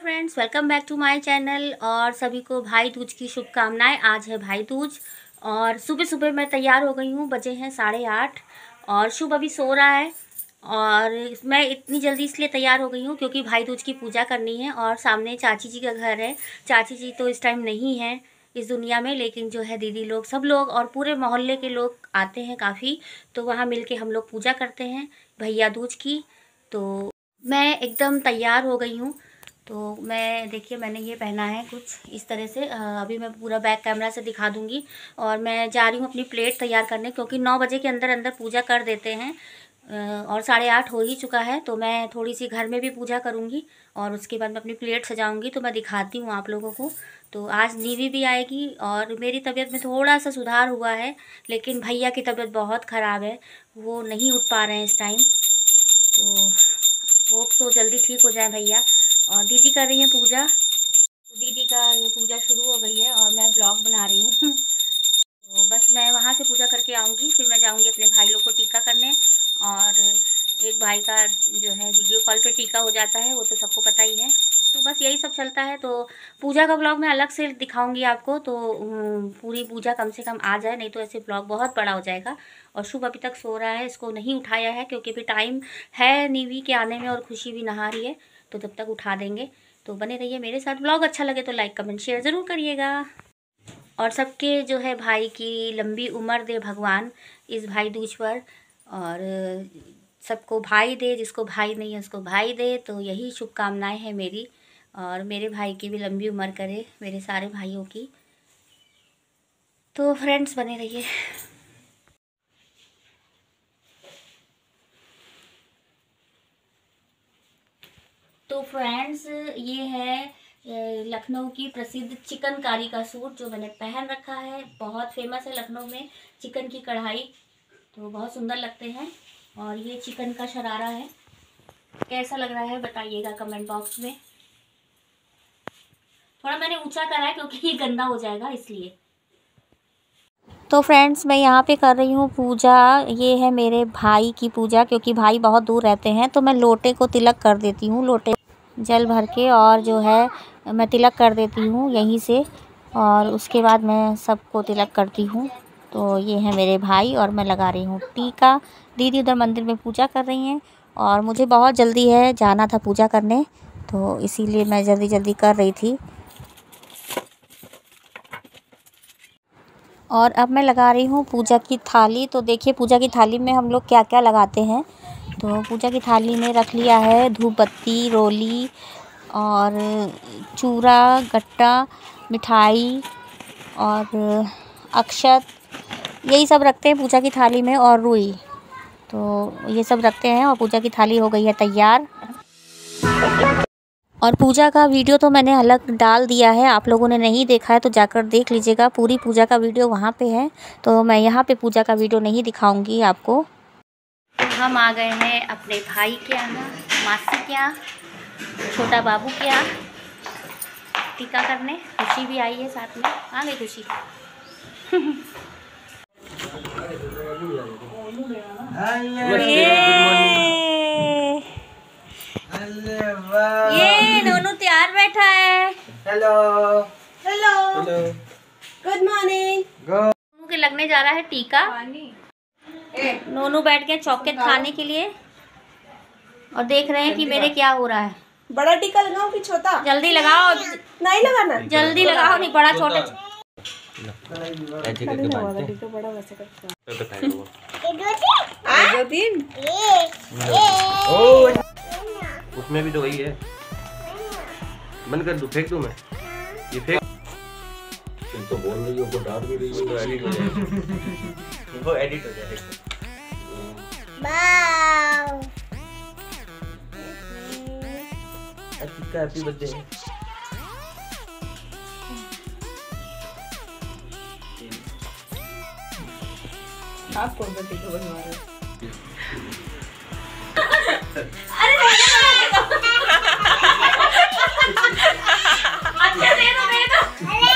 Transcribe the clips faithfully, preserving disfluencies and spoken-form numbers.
Friends, welcome back to my channel और सभी को भाई दूज की शुभकामनाएं। आज है भाई दूज और सुबह सुबह मैं तैयार हो गई हूँ। बजे हैं साढ़े आठ और शुभ अभी सो रहा है। और मैं इतनी जल्दी इसलिए तैयार हो गई हूँ क्योंकि भाई दूज की पूजा करनी है और सामने चाची जी का घर है। चाची जी तो इस टाइम नहीं है इस दुनिया में, लेकिन जो है दीदी लोग, सब लोग और पूरे मोहल्ले के लोग आते हैं काफ़ी, तो वहाँ मिल के हम लोग पूजा करते हैं भैया दूज की। तो मैं एकदम तैयार हो गई हूँ। तो मैं देखिए मैंने ये पहना है कुछ इस तरह से। अभी मैं पूरा बैक कैमरा से दिखा दूँगी। और मैं जा रही हूँ अपनी प्लेट तैयार करने क्योंकि नौ बजे के अंदर अंदर पूजा कर देते हैं और साढ़े आठ हो ही चुका है। तो मैं थोड़ी सी घर में भी पूजा करूँगी और उसके बाद मैं अपनी प्लेट सजाऊँगी। तो मैं दिखाती हूँ आप लोगों को। तो आज नीवी भी आएगी और मेरी तबीयत में थोड़ा सा सुधार हुआ है, लेकिन भैया की तबीयत बहुत ख़राब है, वो नहीं उठ पा रहे हैं इस टाइम। तो होप सो जल्दी ठीक हो जाए भैया। और दीदी कर रही है पूजा, तो दीदी का ये पूजा शुरू हो गई है और मैं ब्लॉग बना रही हूँ। तो बस मैं वहाँ से पूजा करके आऊँगी, फिर मैं जाऊँगी अपने भाई लोग को टीका करने। और एक भाई का जो है वीडियो कॉल पे टीका हो जाता है, वो तो सबको पता ही है। तो बस यही सब चलता है। तो पूजा का ब्लॉग मैं अलग से दिखाऊंगी आपको, तो पूरी पूजा कम से कम आ जाए, नहीं तो ऐसे ब्लॉग बहुत बड़ा हो जाएगा। और शुभ अभी तक सो रहा है, इसको नहीं उठाया है क्योंकि अभी टाइम है नीवी के आने में और खुशी भी नहा रही है, तो तब तक उठा देंगे। तो बने रहिए मेरे साथ। ब्लॉग अच्छा लगे तो लाइक कमेंट शेयर ज़रूर करिएगा। और सबके जो है भाई की लंबी उम्र दे भगवान इस भाई दूज पर, और सबको भाई दे, जिसको भाई नहीं है उसको भाई दे। तो यही शुभकामनाएं हैं मेरी, और मेरे भाई की भी लंबी उम्र करे, मेरे सारे भाइयों की। तो फ्रेंड्स बने रहिए। तो फ्रेंड्स ये है लखनऊ की प्रसिद्ध चिकनकारी का सूट जो मैंने पहन रखा है। बहुत फेमस है लखनऊ में चिकन की कढ़ाई, तो बहुत सुंदर लगते हैं। और ये चिकन का शरारा है, कैसा लग रहा है बताइएगा कमेंट बॉक्स में। थोड़ा मैंने ऊंचा करा है क्योंकि ये गंदा हो जाएगा इसलिए। तो फ्रेंड्स मैं यहाँ पे कर रही हूँ पूजा। ये है मेरे भाई की पूजा, क्योंकि भाई बहुत दूर रहते हैं, तो मैं लोटे को तिलक कर देती हूँ, लोटे जल भर के, और जो है मैं तिलक कर देती हूँ यहीं से। और उसके बाद मैं सबको तिलक करती हूँ। तो ये है मेरे भाई और मैं लगा रही हूँ टीका। दीदी उधर मंदिर में पूजा कर रही हैं और मुझे बहुत जल्दी है, जाना था पूजा करने, तो इसीलिए मैं जल्दी जल्दी कर रही थी। और अब मैं लगा रही हूँ पूजा की थाली। तो देखिए पूजा की थाली में हम लोग क्या क्या लगाते हैं। तो पूजा की थाली में रख लिया है धूप बत्ती, रोली और चूरा, गट्टा, मिठाई और अक्षत, यही सब रखते हैं पूजा की थाली में, और रुई। तो ये सब रखते हैं और पूजा की थाली हो गई है तैयार। और पूजा का वीडियो तो मैंने अलग डाल दिया है, आप लोगों ने नहीं देखा है तो जाकर देख लीजिएगा। पूरी पूजा का वीडियो वहाँ पे है, तो मैं यहाँ पे पूजा का वीडियो नहीं दिखाऊंगी आपको। हम आ गए हैं अपने भाई के यहाँ, मासी के यहाँ, छोटा बाबू के यहाँ टीका करने। खुशी भी आई है साथ में। आ गई खुशी। ये नोनू तैयार बैठा है। Hello hello good morning. Nonu के लगने जा रहा है टीका। नोनू बैठ गए चॉकलेट खाने के लिए और देख रहे हैं कि मेरे क्या हो रहा है। बड़ा टीका लगाओ कि छोटा? जल्दी लगाओ। नहीं लगाना, जल्दी लगाओ, नहीं बड़ा छोटे। बड़ा वैसे करता है। उसमें भी तो वही है। बंद कर दूं, फेंक दूं मैं? ये फेंक। तुम तो बोल रही हो, को डांट भी रही हो, तो एडिट हो जाएगा। वो एडिट हो जाएगा। Wow, happy birthday. आप कौन सा टीका बनवा रहे हो? अरे अच्छा दे दो, दे दो।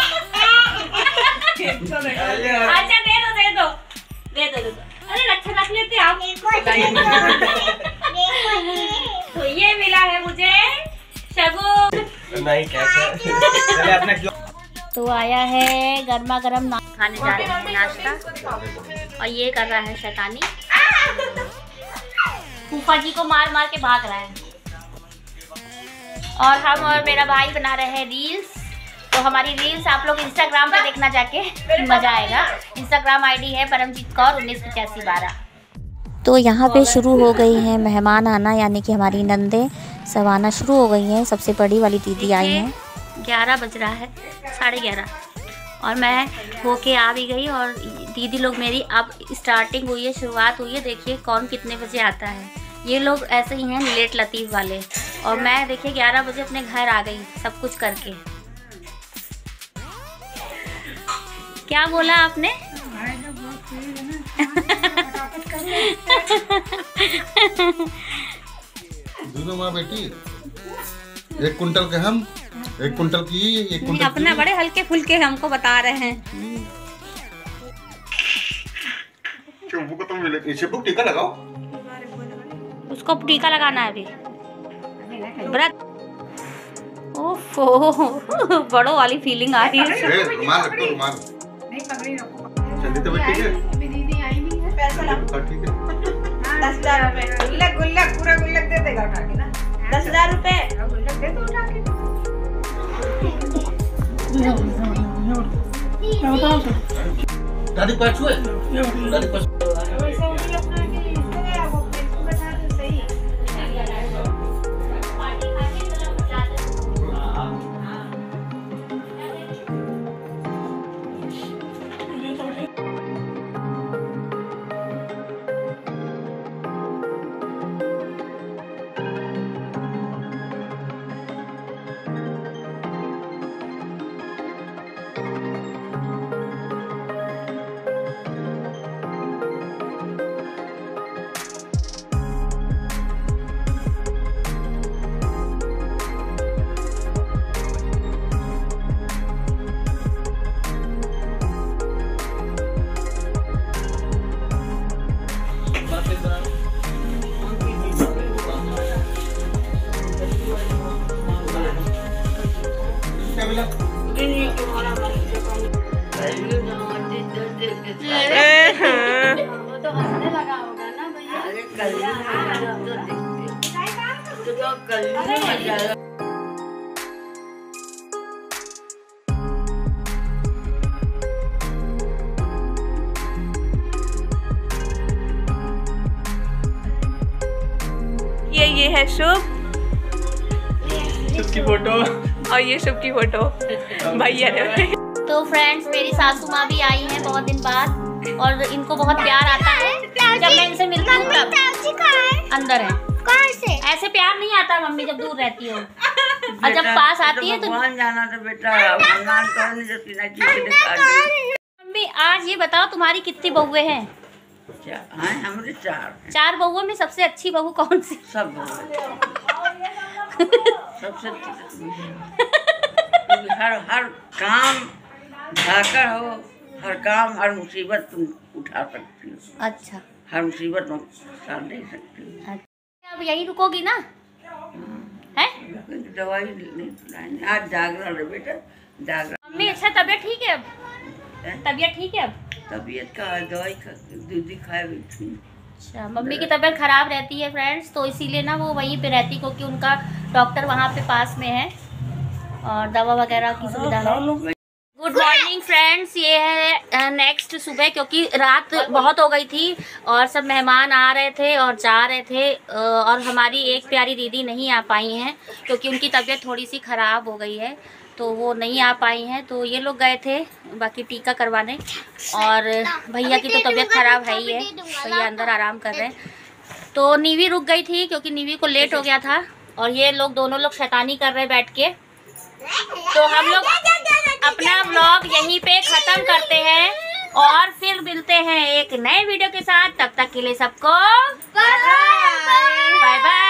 अच्छा दे दो, दे दो, दे दो, दे दो। अरे रक्षा रख लेते आप। तो ये मिला है मुझे शगुन। नहीं कैसे अपना क्यों। तो आया है गर्मा गर्म ना खाने जा रहे हैं नाश्ता, और ये कर रहा है शैतानी। फूफा जी को मार मार के भाग रहा है। और हम और मेरा भाई बना रहे हैं रील्स। तो हमारी रील्स आप लोग इंस्टाग्राम पे देखना जाके, मजा आएगा। इंस्टाग्राम आईडी है परमजीत कौर उन्नीस पचासी बारह। तो यहाँ पे शुरू हो गई हैं मेहमान आना, यानी कि हमारी नंदे सब आना शुरू हो गई हैं। सबसे बड़ी वाली दीदी आई हैं। ग्यारह बज रहा है, साढ़े ग्यारह, और मैं होके आ भी गई। और दीदी लोग मेरी अब स्टार्टिंग हुई है, शुरुआत हुई है। देखिए कौन कितने बजे आता है। ये लोग ऐसे ही हैं लेट लतीफ़ वाले। और मैं देखिए ग्यारह बजे अपने घर आ गई सब कुछ करके। क्या बोला आपने? दोनों माँ बेटी, एक कुंटल के हम, एक कुंटल की, एक कुंटल अपना बड़े हल्के फुल्के हमको बता रहे हैं। शंभू को तुम मिले, शंभू टीका लगाओ। उसको टीका लगाना है अभी व्रत। ओफो बड़ों वाली फीलिंग आ रही है। रुमाल रखो, रुमाल नहीं, पगड़ी रखो। चलिए तो ठीक है, दीदी आई नहीं है, पैसा ला। ठीक है, दस हजार रुपए गुल्लक, गुल्लक पूरा गुल्लक दे देगा उठा के ना। दस हजार रुपए गुल्लक दे दो उठा के। दादी पाछू है, दादी पाछू। तो हंसने लगा होगा ना भैया। अरे कल तो कल ये ये है शुभ, शुभ की फोटो, और ये शुभ की फोटो भैया ने। तो फ्रेंड्स मेरी सासू माँ भी आई हैं बहुत दिन बाद, और इनको बहुत प्यार आता है जब मैं इनसे मिलती हूँ तब। अंदर है। कहाँ से? ऐसे प्यार नहीं आता मम्मी जब दूर रहती हो, और जब पास आती है तो जाना तो बेटा भगवान को नहीं देती ना जी। मम्मी आज ये बताओ तुम्हारी कितनी बहुएं हैं? हाँ हमारे चार चार बहुओं में सबसे अच्छी बहू कौन सी? सब सबसे हर हर काम धाकर हो, हर काम हर मुसीबत तुम उठा सकती हो। अच्छा, हर मुसीबत में साथ दे सकती हो। अब यहीं रुकोगी ना? है दवाई नहीं आज जागरण है बेटा, जागरण। मम्मी अच्छा तबीयत ठीक है अब? तबीयत ठीक है अब? तबीयत का दवाई खा दूध खाए हुई थी। अच्छा, मम्मी की तबीयत खराब रहती है फ्रेंड्स, तो इसीलिए ना वो वहीं पे रहती, क्योंकि उनका डॉक्टर वहाँ पे पास में है और दवा वगैरह की सुविधा है। गुड मॉर्निंग फ्रेंड्स, ये है नेक्स्ट सुबह, क्योंकि रात बहुत हो गई थी और सब मेहमान आ रहे थे और जा रहे थे, और हमारी एक प्यारी दीदी नहीं आ पाई हैं क्योंकि उनकी तबीयत थोड़ी सी ख़राब हो गई है, तो वो नहीं आ पाई हैं। तो ये लोग गए थे बाकी टीका करवाने, और भैया की तो तबीयत ख़राब है ही है, भैया अंदर आराम कर रहे हैं। तो नीवी रुक गई थी क्योंकि नीवी को लेट हो गया था, और ये लोग दोनों लोग शैतानी कर रहे बैठ के। तो हम लोग अपना व्लॉग यहीं पे ख़त्म करते हैं और फिर मिलते हैं एक नए वीडियो के साथ। तब तक के लिए सबको बाय बाय।